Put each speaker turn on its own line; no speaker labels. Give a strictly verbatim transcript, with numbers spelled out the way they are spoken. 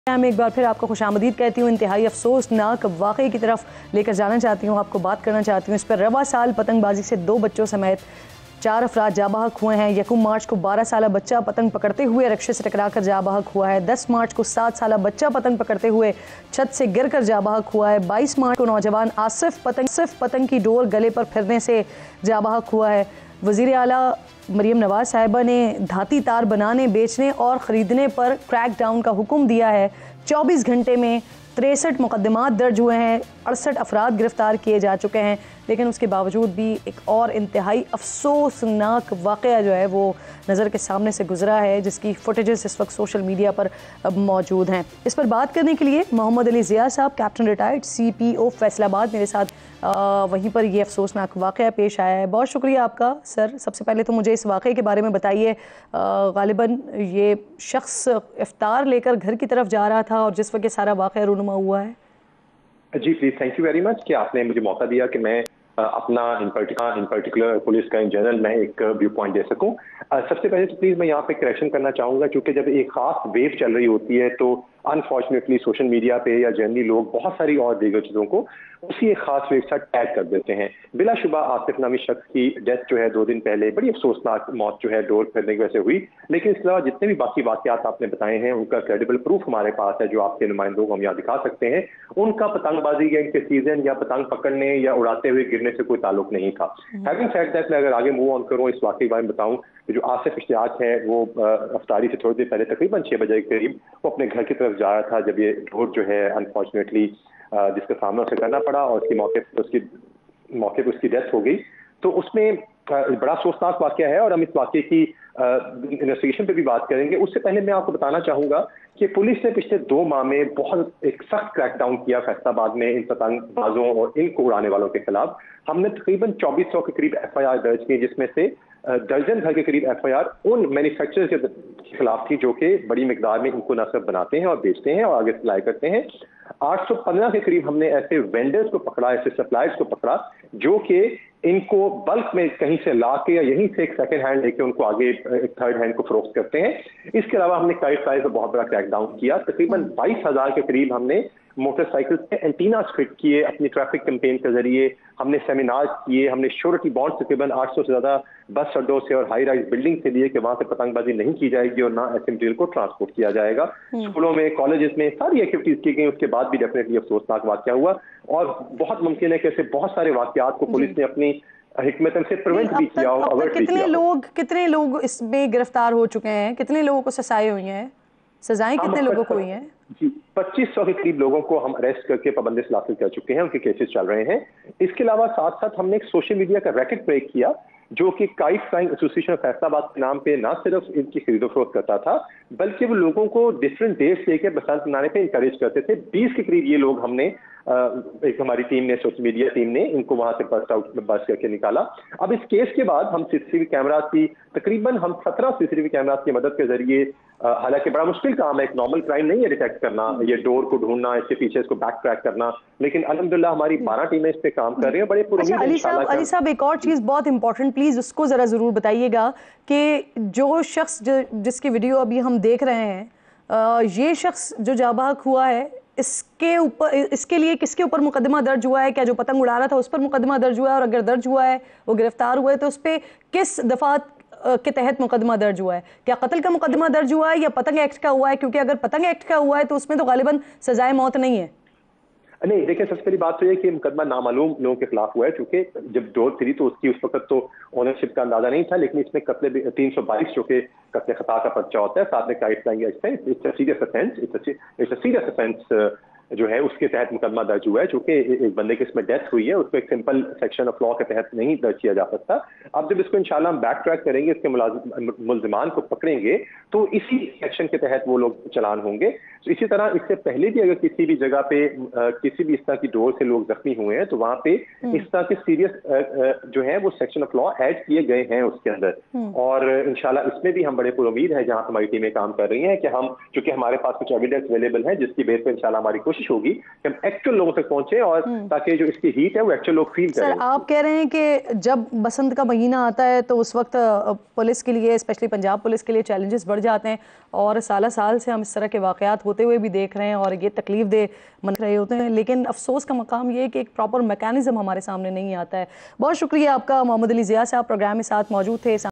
मैं एक बार फिर आपको खुशामदीद कहती हूँ। इंतहाई अफसोसनाक वाक़े की तरफ लेकर जाना चाहती हूँ, आपको बात करना चाहती हूँ इस पर। रवा साल पतंगबाजी से दो बच्चों समेत चार अफराद जा बहक हुए हैं। यकम मार्च को बारह साल बच्चा पतंग पकड़ते हुए रक्षे से टकराकर जा बहक हुआ है। दस मार्च को सात साल बच्चा पतंग पकड़ते हुए छत से गिरकर जा बहक हुआ है। बाईस मार्च को नौजवान आसिफ पतंग सिर्फ पतंग की डोर गले पर फिरने से जा बहक हुआ है। वज़ीर आला मरीम नवाज साहिबा ने धाती तार बनाने, बेचने और ख़रीदने पर क्रैक डाउन का हुक्म दिया है। चौबीस घंटे में तिरसठ मुकदमात दर्ज हुए हैं, अड़सठ अफराद गिरफ्तार किए जा चुके हैं। लेकिन उसके बावजूद भी एक और इंतहाई अफसोसनाक वाक़या जो है वो नज़र के सामने से गुजरा है, जिसकी फुटेजेस इस वक्त सोशल मीडिया पर मौजूद हैं। इस पर बात करने के लिए मोहम्मद अली ज़िया साहब, captain retired C P O Faisalabad, मेरे साथ आ, वहीं पर ये अफसोसनाक वाक़या पेश आया है। बहुत शुक्रिया आपका सर। सबसे पहले तो मुझे इस वाक़े के बारे में बताइए। ग़ालिबन ये शख्स इफ्तार लेकर घर की तरफ जा रहा था और जिस वक्त सारा वाक़या रूनुमा हुआ है।
जी please, thank you very much कि आपने मुझे मौका दिया कि मैं अपना in particular in particular police का इन जनरल मैं एक व्यू पॉइंट दे सकूं। सबसे पहले तो प्लीज मैं यहाँ पे करेक्शन करना चाहूंगा, क्योंकि जब एक खास वेव चल रही होती है तो अनफॉर्चुनेटली सोशल मीडिया पे या जनरली लोग बहुत सारी और दीगर चीजों को उसी एक खास वेव से टैग कर देते हैं। बिलाशुबा आसिफ नामी शख्स की डेथ जो है दो दिन पहले बड़ी अफसोसनाक मौत जो है डोर फिरने की वजह से हुई। लेकिन इसके अलावा जितने भी बाकी वाकयात आपने बताए हैं उनका क्रेडिबल प्रूफ हमारे पास है, जो आपके नुमाइंदों को हम यहाँ दिखा सकते हैं। उनका पतंगबाजी या इनके सीजन या पतंग पकड़ने या उड़ाते हुए गिरने से कोई ताल्लुक नहीं था। हैविंग सेड दैट, मैं अगर आगे मूव ऑन करूँ इस वाकई के बारे में बताऊं, जो आसिफ इश्तियाक है वो अफ्तारी से थोड़ी देर पहले तकरीबन छह बजे के करीब वो अपने घर की तरफ जा रहा था, जब ये डोर जो है अनफॉर्चुनेटली जिसका सामना उसे करना पड़ा और उसकी मौके पर उसकी मौके पर उसकी डेथ हो गई। तो उसमें बड़ा अफसोसनाक वाकया है और हम इस वाकये की इन्वेस्टिगेशन पे भी बात करेंगे। उससे पहले मैं आपको बताना चाहूंगा कि पुलिस ने पिछले दो माह में बहुत एक सख्त क्रैकडाउन किया फैसलाबाद में इन पतंगबाजों और इनको उड़ाने वालों के खिलाफ। हमने तकरीबन चौबीस सौ के करीब एफ आई आर दर्ज की, जिसमें से दर्जन भर के करीब एफ आई आर उन मैन्युफैक्चरर्स के खिलाफ थी जो कि बड़ी मिकदार में इनको न सिर्फ बनाते हैं और बेचते हैं और आगे सप्लाई करते हैं। आठ सौ पंद्रह के करीब हमने ऐसे वेंडर्स को पकड़ा, ऐसे सप्लायर्स को पकड़ा जो कि इनको बल्क में कहीं से ला के या यहीं से एक सेकंड हैंड लेके उनको आगे एक थर्ड हैंड को फरोख्त करते हैं। इसके अलावा हमने काइट प्राइस पर बहुत बड़ा क्रैकडाउन किया। तकरीबन बाईस हजार के करीब हमने मोटरसाइकिल पे एंटीना फिट किए अपनी ट्रैफिक कैंपेन के जरिए। हमने सेमिनार किए, हमने श्योरिटी बॉन्ड तकरीबन आठ सौ से ज्यादा बस अड्डों से और हाई राइज बिल्डिंग से लिए कि वहां से पतंगबाजी नहीं की जाएगी और ना ऐसे मटीरियल को ट्रांसपोर्ट किया जाएगा। स्कूलों में, कॉलेजेस में सारी एक्टिविटीज की गई। उसके बाद भी डेफिनेटली अफसोसनाक वाकया हुआ और बहुत मुमकिन है कि ऐसे बहुत सारे वाकयात को पुलिस ने अपनी हिकमत से प्रिवेंट भी किया और अवर्ट भी किया।
लोग कितने लोग इसमें गिरफ्तार हो चुके हैं? कितने लोगों को सजाएं हुई हैं? सजाएं कितने लोगों को हुई हैं?
जी, पच्चीस सौ के करीब लोगों को हम अरेस्ट करके पाबंदी से हासिल कर चुके हैं, उनके केसेस चल रहे हैं। इसके अलावा साथ साथ हमने एक सोशल मीडिया का रैकेट ब्रेक किया जो कि kite flying association of Faisalabad के नाम पे ना सिर्फ इनकी खरीदो फरोख्त करता था बल्कि वो लोगों को डिफरेंट डेट्स लेके बसंत मनाने पे इंकरेज करते थे। बीस के करीब ये लोग हमने एक हमारी टीम ने, सोशल मीडिया टीम ने इनको वहां से बस्ट आउट बस्ट करके निकाला। अब इस केस के बाद हम सीसीटीवी कैमरास की तकरीबन हम सत्रह सीसीटीवी कैमरास की मदद के जरिए, हालांकि बड़ा मुश्किल काम है, एक नॉर्मल क्राइम नहीं है डिटेक्ट करना, ये डोर को ढूंढना, इसके पीछे इसको बैक ट्रैक करना, लेकिन अल्हम्दुलिल्लाह हमारी बारह टीमें इस पे काम कर रही हैं। बड़े पूरे
अली साहब, अली साहब एक और चीज़ बहुत इंपॉर्टेंट, प्लीज उसको जरा जरूर बताइएगा कि जो शख्स जो जिसकी वीडियो अभी हम देख रहे हैं, ये शख्स जो जाबाक हुआ है, इसके ऊपर इसके लिए किसके ऊपर मुकदमा दर्ज हुआ है? क्या जो पतंग उड़ा रहा था उस पर मुकदमा दर्ज हुआ है? और अगर दर्ज हुआ है, वो गिरफ्तार हुआ है, तो उस पर किस दफात के तहत मुकदमा दर्ज हुआ है? क्या कत्ल का मुकदमा दर्ज हुआ है या पतंग एक्ट का हुआ है? क्योंकि अगर पतंग एक्ट का हुआ है तो उसमें तो गालिबन सजाए मौत नहीं है।
नहीं, देखिए सबसे पहली बात तो ये कि मुकदमा नामालूम लोगों के खिलाफ हुआ है, क्योंकि जब डोर फिरी तो उसकी उस वक्त तो ओनरशिप का अंदाजा नहीं था। लेकिन इसमें कत्ल तीन सौ बाईस जो कि कत्ल खता का पर्चा होता है, साथ में काइट फ्लाइंग एक्ट है, it's a serious offence, it's a serious offence जो है उसके तहत मुकदमा दर्ज हुआ है। चूंकि एक बंदे की इसमें डेथ हुई है, उसको एक सिंपल सेक्शन ऑफ लॉ के तहत नहीं दर्ज किया जा सकता। अब जब इसको इंशाल्लाह हम बैक ट्रैक करेंगे, इसके मुलजिमान को पकड़ेंगे तो इसी सेक्शन के तहत वो लोग चलान होंगे। तो इसी तरह इससे पहले भी अगर किसी भी जगह पे आ, किसी भी इस तरह की डोर से लोग जख्मी हुए हैं तो वहां पे इस तरह के सीरियस जो है वो सेक्शन ऑफ लॉ ऐड किए गए हैं उसके अंदर। और इंशाल्लाह इसमें भी हम बड़े पुरुमीद है, जहां हमारी टीमें काम कर रही हैं कि हम, चूंकि हमारे पास कुछ एविडेंस अवेलेबल है जिसकी बेस पर इंशाल्लाह हमारी कोशिश कोशिश होगी कि हम एक्चुअल लोगों तक पहुंचे और ताकि जो इसकी हीट है वो एक्चुअल लोग फील करें।
सर आप कह रहे हैं कि जब बसंत का महीना आता है तो उस वक्त पुलिस के लिए, स्पेशली पंजाब पुलिस के लिए चैलेंजेस बढ़ जाते हैं और साल साल से हम इस तरह के वाकयात होते हुए भी देख रहे हैं और ये तकलीफ दे मन रहे होते हैं, लेकिन अफसोस का मकाम ये है कि एक प्रॉपर मैकेनिज्म हमारे सामने नहीं आता है। बहुत शुक्रिया आपका मोहम्मद अली ज़िया साहब, प्रोग्राम में साथ मौजूद थे।